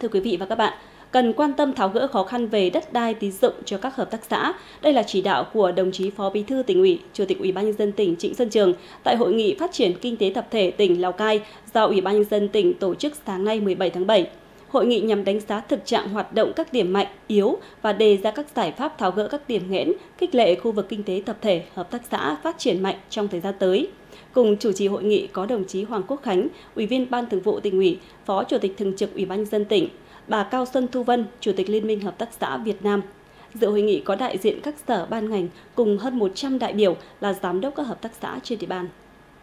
Thưa quý vị và các bạn, cần quan tâm tháo gỡ khó khăn về đất đai tín dụng cho các hợp tác xã. Đây là chỉ đạo của đồng chí Phó Bí thư Tỉnh ủy, Chủ tịch Ủy ban nhân dân tỉnh Trịnh Xuân Trường tại hội nghị phát triển kinh tế tập thể tỉnh Lào Cai do Ủy ban nhân dân tỉnh tổ chức sáng nay 17 tháng 7. Hội nghị nhằm đánh giá thực trạng hoạt động các điểm mạnh, yếu và đề ra các giải pháp tháo gỡ các điểm nghẽn, khích lệ khu vực kinh tế tập thể, hợp tác xã phát triển mạnh trong thời gian tới. Cùng chủ trì hội nghị có đồng chí Hoàng Quốc Khánh, Ủy viên Ban Thường vụ Tỉnh ủy, Phó Chủ tịch Thường trực Ủy ban nhân dân tỉnh, bà Cao Xuân Thu Vân, Chủ tịch Liên minh Hợp tác xã Việt Nam. Dự hội nghị có đại diện các sở ban ngành cùng hơn 100 đại biểu là giám đốc các hợp tác xã trên địa bàn.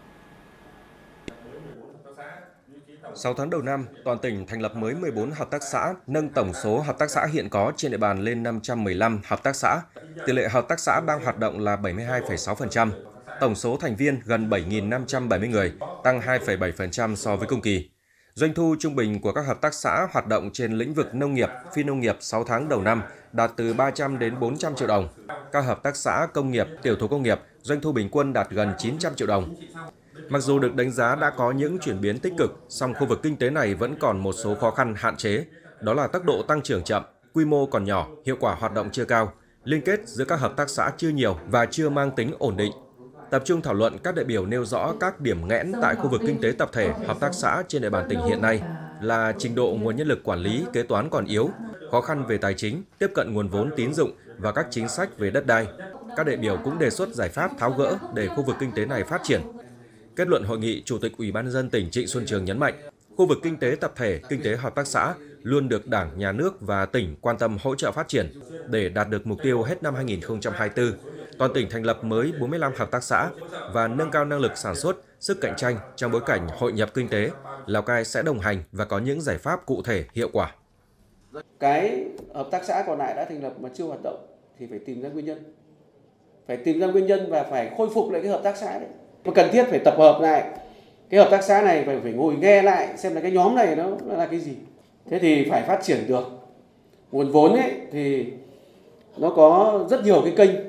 6 tháng đầu năm, toàn tỉnh thành lập mới 14 hợp tác xã, nâng tổng số hợp tác xã hiện có trên địa bàn lên 515 hợp tác xã. Tỷ lệ hợp tác xã đang hoạt động là 72,6%. Tổng số thành viên gần 7.570 người, tăng 2,7% so với cùng kỳ. Doanh thu trung bình của các hợp tác xã hoạt động trên lĩnh vực nông nghiệp, phi nông nghiệp 6 tháng đầu năm đạt từ 300 đến 400 triệu đồng. Các hợp tác xã công nghiệp, tiểu thủ công nghiệp, doanh thu bình quân đạt gần 900 triệu đồng. Mặc dù được đánh giá đã có những chuyển biến tích cực, song khu vực kinh tế này vẫn còn một số khó khăn hạn chế. Đó là tốc độ tăng trưởng chậm, quy mô còn nhỏ, hiệu quả hoạt động chưa cao, liên kết giữa các hợp tác xã chưa nhiều và chưa mang tính ổn định. Tập trung thảo luận, các đại biểu nêu rõ các điểm nghẽn tại khu vực kinh tế tập thể, hợp tác xã trên địa bàn tỉnh hiện nay là trình độ nguồn nhân lực quản lý, kế toán còn yếu, khó khăn về tài chính, tiếp cận nguồn vốn tín dụng và các chính sách về đất đai. Các đại biểu cũng đề xuất giải pháp tháo gỡ để khu vực kinh tế này phát triển. Kết luận hội nghị, Chủ tịch Ủy ban nhân dân tỉnh Trịnh Xuân Trường nhấn mạnh, khu vực kinh tế tập thể, kinh tế hợp tác xã luôn được Đảng, Nhà nước và tỉnh quan tâm hỗ trợ phát triển. Để đạt được mục tiêu hết năm 2024, toàn tỉnh thành lập mới 45 hợp tác xã và nâng cao năng lực sản xuất, sức cạnh tranh trong bối cảnh hội nhập kinh tế. Lào Cai sẽ đồng hành và có những giải pháp cụ thể hiệu quả. Cái hợp tác xã còn lại đã thành lập mà chưa hoạt động thì phải tìm ra nguyên nhân. Phải tìm ra nguyên nhân và phải khôi phục lại cái hợp tác xã đấy. Và cần thiết phải tập hợp lại cái hợp tác xã này, phải ngồi nghe lại xem là cái nhóm này nó là cái gì. Thế thì phải phát triển được. Nguồn vốn ấy thì nó có rất nhiều cái kênh.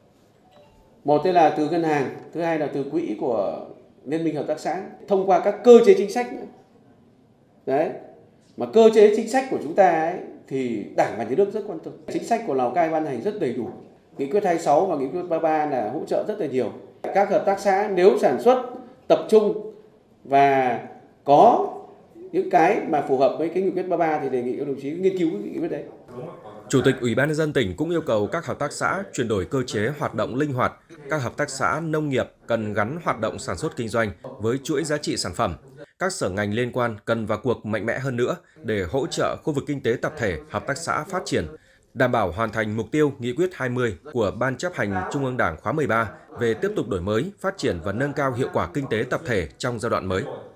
Một là từ ngân hàng, thứ hai là từ quỹ của Liên minh Hợp tác xã, thông qua các cơ chế chính sách nữa. Đấy. Mà cơ chế chính sách của chúng ta ấy, thì Đảng và Nhà nước rất quan tâm. Chính sách của Lào Cai ban hành rất đầy đủ. Nghị quyết 26 và nghị quyết 33 là hỗ trợ rất là nhiều. Các hợp tác xã nếu sản xuất tập trung và có những cái mà phù hợp với cái nghị quyết 33 thì đề nghị các đồng chí nghiên cứu cái nghị quyết đấy. Chủ tịch Ủy ban nhân dân tỉnh cũng yêu cầu các hợp tác xã chuyển đổi cơ chế hoạt động linh hoạt. Các hợp tác xã nông nghiệp cần gắn hoạt động sản xuất kinh doanh với chuỗi giá trị sản phẩm. Các sở ngành liên quan cần vào cuộc mạnh mẽ hơn nữa để hỗ trợ khu vực kinh tế tập thể, hợp tác xã phát triển, đảm bảo hoàn thành mục tiêu Nghị quyết 20 của Ban chấp hành Trung ương Đảng khóa 13 về tiếp tục đổi mới, phát triển và nâng cao hiệu quả kinh tế tập thể trong giai đoạn mới.